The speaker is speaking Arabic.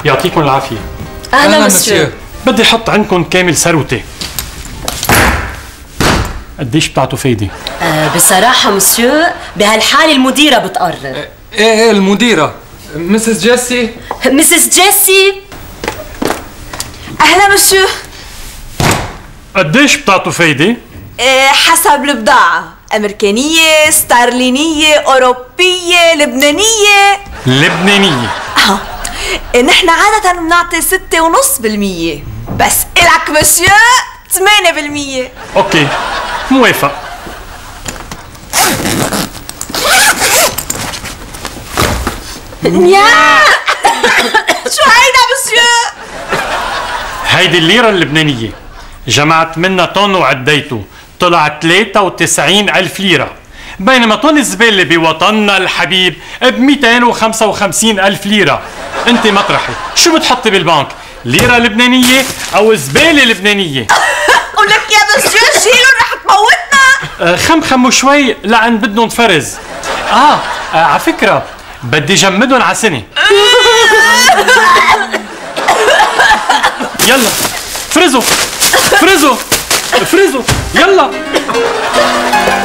يعطيكم العافية. أهلا مسيو. بدي حط عندكم كامل ثروتي. قديش بتعطوا فايدة؟ بصراحة مسيو بهالحالة المديرة بتقرر. ايه المديرة مسز جيسي. مسز جيسي. أهلا مسيو. قديش بتعطوا فايدة؟ حسب البضاعة، أمريكانية، استرلينية، أوروبية، لبنانية. لبنانية. نحن عادة بنعطي 6.5%، بس إلك مسيو 8%. اوكي موافق. شو هيدا مسيو؟ هيدي الليرة اللبنانية، جمعت منها طن وعديته، طلع 93,000 ليرة، بينما طن الزبالة بوطننا الحبيب ب 255,000 ليرة. انت مطرحي شو بتحطي بالبنك؟ ليرة لبنانية او زبالة لبنانية؟ قولك يا مسيو شيلوا رح تموتنا. خمخموا شوي لأن بدهم فرز. على فكرة بدي جمدهم على سنة. يلا فرزوا فرزوا فرزوا يلا.